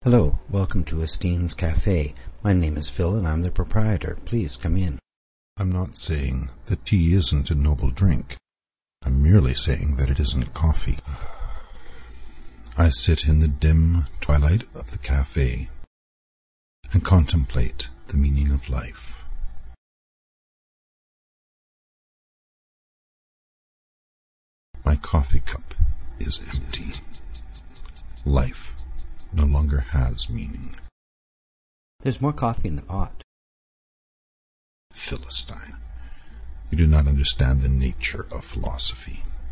Hello, welcome to Estine's Cafe. My name is Phil and I'm the proprietor. Please come in. I'm not saying that tea isn't a noble drink. I'm merely saying that it isn't coffee. I sit in the dim twilight of the cafe and contemplate the meaning of life. My coffee cup is empty. Life no longer has meaning. There's more coffee in the pot. Philistine, you do not understand the nature of philosophy.